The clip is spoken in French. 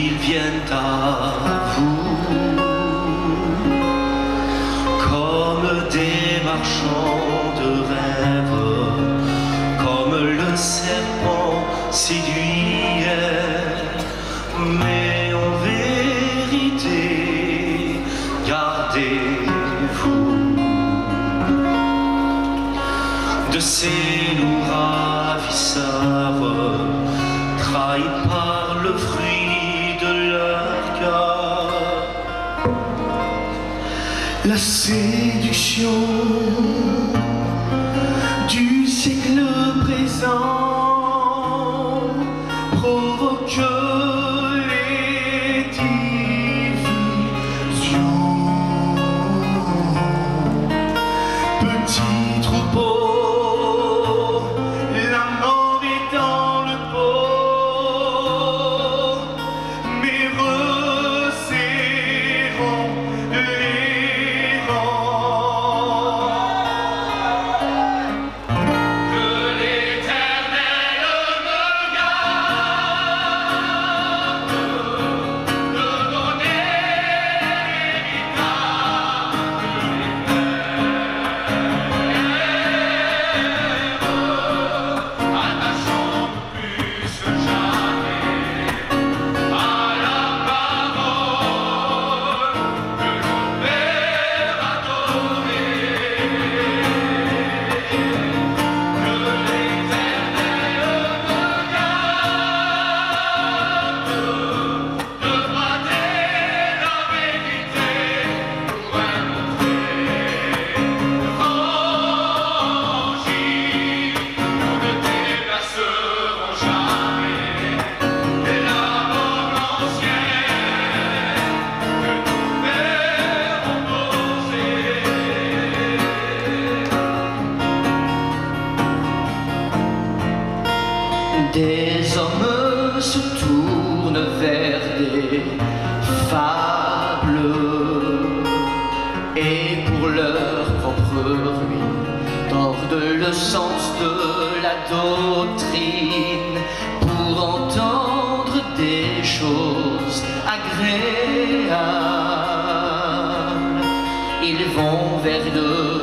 ils viennent à vous comme des marchands de rêves, comme le serpent séduisait, mais en vérité, gardez-vous de ces loups ravisseurs, trahis par le fruit de leur cœur. La séduction du siècle présent provoque les divisions. Petit troupeau, la mort est dans le pot, mais resserrons les rangs. Que l'Éternel me garde de donner des hommes se tournent vers des fables et pour leur propre ruine tordent le sens de la doctrine pour entendre des choses agréables. Ils vont vers le